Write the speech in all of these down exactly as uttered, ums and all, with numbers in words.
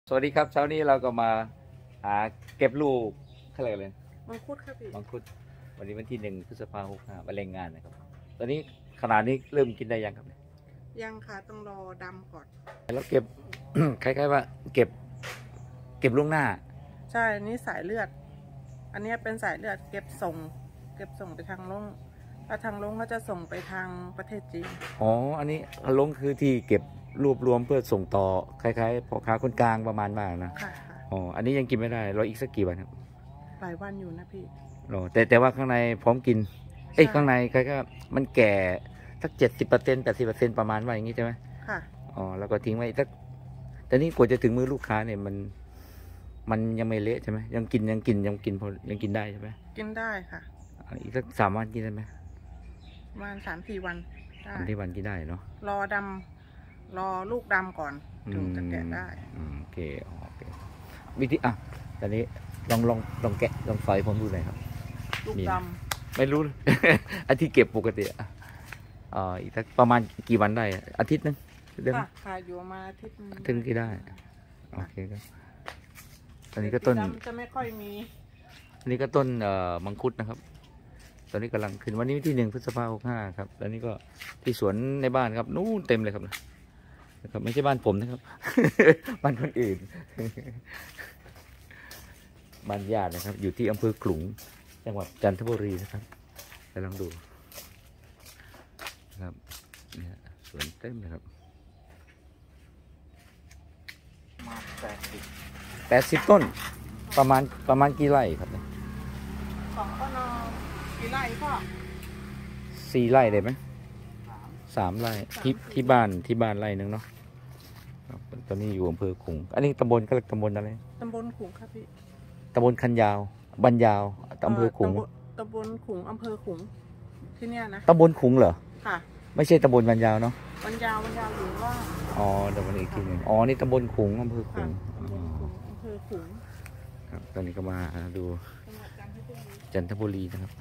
สวัสดีครับเช้านี้เราก็มาหาเก็บลูกอะไรเลยมังคุดครับพี่มังคุดวันนี้วันที่หนึ่งพฤษภาคมหกห้าวันแรงงานนะครับตอนนี้ขนาดนี้เริ่มกินได้ยังครับยังค่ะต้องรอดำก่อนแล้วเก็บ คล้ายๆว่าเก็บเก็บล่วงหน้าใช่อันนี้สายเลือดอันนี้เป็นสายเลือดเก็บส่งเก็บส่งไปทางลงถ้าทางลงก็จะส่งไปทางประเทศจีนอ๋ออันนี้ลงคือที่เก็บรวบรวมเพื่อส่งต่อคล้ายๆพ่อค้าคนกลางประมาณมากนะค่ะอ๋ออันนี้ยังกินไม่ได้รออีกสักกี่วันครับหลายวันอยู่นะพี่รอแต่แต่ว่าข้างในพร้อมกินเอ้ยข้างในคล้ายๆมันแก่สักเจ็ดสิบเปอร์เซ็นต์แปดสิบเปอร์เซ็นต์ประมาณว่าอย่างนี้ใช่ไหมค่ะอ๋อแล้วก็ทิ้งไว้สักแต่นี่กว่าจะถึงมือลูกค้าเนี่ยมันมันยังไม่เละใช่ไหมยังกินยังกินยังกินพอยังกินได้ใช่ไหมกินได้ค่ะอีกสักสามวันกินได้ไหมประมาณสามสี่วันได้สามสี่วันกินได้เนาะรอดำรอลูกดำก่อนถึงจะแกะได้โอเคโอเควิธีอ่ะตอนนี้ลองลองลองแกะลองซอยผมดูหน่อยครับลูกดำไม่รู้ อันที่เก็บปกติอ่ะอ่าอีกสักประมาณกี่วันได้อาทิตย์นึงเดือนค่ะค่ะอยู่มาอาทิตย์นึงถึงกี่ได้โอเคครับตอนนี้ก็ต้นจะไม่ค่อยมีอันนี้ก็ต้นเอ่อมังคุดนะครับตอนนี้กำลังขึ้นวันนี้ที่หนึ่งพฤษภาคมหกห้าครับแล้วนี่ก็ที่สวนในบ้านครับนู่นเต็มเลยครับนะครับไม่ใช่บ้านผมนะครับ บ้านคนอื่น บ้านญาตินะครับอยู่ที่อำเภอขลุงจังหวัดจันทบุรีนะครับไปลองดูนะครับเนี่ยสวนเต็มเลยครับมาแปดสิบแปดสิบต้นประมาณประมาณกี่ไร่ครับเนี่ยสองก็นอกี่ไร่พ่อสี่ไร่ได้ไหมสามไร่ที่ที่บ้านที่บ้านไร่นึงเนาะตอนนี้อยู่อำเภอขลุงอันนี้ตำบลก็เรียกตำบลอะไรตำบลขลุงครับพี่ตำบลคันยาวบันยาวอำเภอขลุงตำบลขลุงอำเภอขลุงที่เนี้ยนะตำบลขลุงเหรอค่ะไม่ใช่ตำบลบันยาวเนาะบันยาวบันยาวอยู่ว่าอ๋อตำบลอีกทีหนึ่งอ๋อนี่ตำบลขลุงอำเภอขลุงตำบลขลุงอำเภอขลุงครับตอนนี้ก็มาดูจันทบุรีนะครับ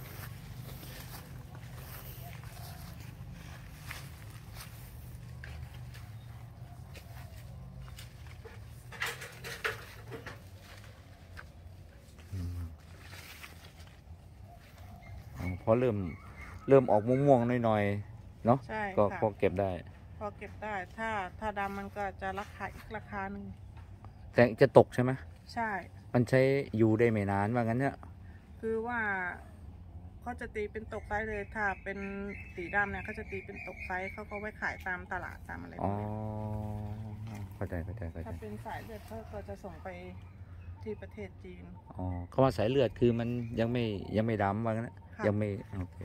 พอเริ่มเริ่มออกม่วงๆหน่อยๆเนาะก็พอเก็บได้พอเก็บได้ถ้าถ้าดำมันก็จะราคาอีกราคาหนึ่งแต่จะตกใช่ไหมใช่มันใช้อยู่ได้ไม่นานว่างั้นเนี่ยคือว่าเขาจะตีเป็นตกไซส์เลยถ้าเป็นสีดำเนี่ยเขาจะตีเป็นตกไซส์เขาก็ไว้ขายตามตลาดตามอะไรอ๋อเข้าใจเข้าใจเข้าใจถ้าเป็นสายเลือดเขาก็จะส่งไปที่ประเทศจีนอ๋อเขาว่าสายเลือดคือมันยังไม่ยังไม่ดำว่างั้นยังไม่โอเค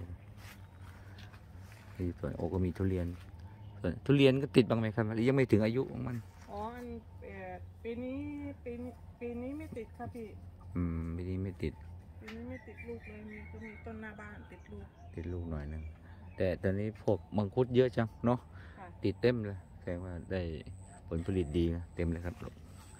ส่วนโอก็มีทุเรียนส่วนทุเรียนก็ติดบ้างไหมครับหรือยังไม่ถึงอายุของมันอ๋อปีนี้ปีปีนี้ไม่ติดครับพี่อืมปีนี้ไม่ติดปีนี้ไม่ติดลูกเลยมีก็มีต้นหน้าบ้านติดลูกติดลูกหน่อยนึงแต่ตอนนี้พวกมังคุดเยอะจังเนาะติดเต็มเลยแสดงว่าได้ผลผลิตดีนะเต็มเลยครับ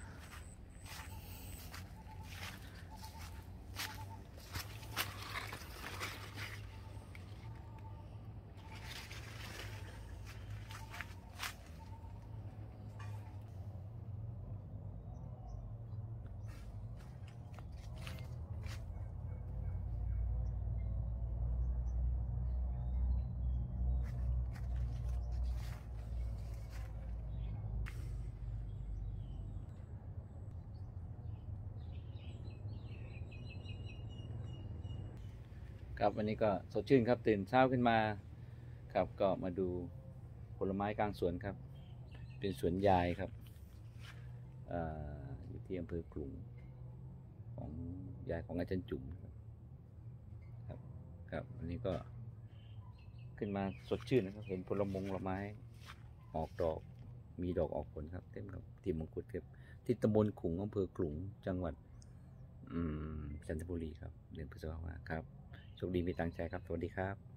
ครับวันนี้ก็สดชื่นครับตื่นเช้าขึ้นมาครับก็มาดูผลไม้กลางสวนครับเป็นสวนยายครับออยู่ที่อำเภอขลุงของยายของอาจารย์จุ๋มครับครับวันนี้ก็ขึ้นมาสดชื่นนะครับเห็นผลมงผลไม้ออกดอกมีดอกออกผลครับเต็มครับที่มงกุฎครับที่ตำบลขลุงอำเภอขลุงจังหวัดจันทบุรีครับเดือนพฤษภาคมครับโชคดีมีตังใจครับสวัสดีครับ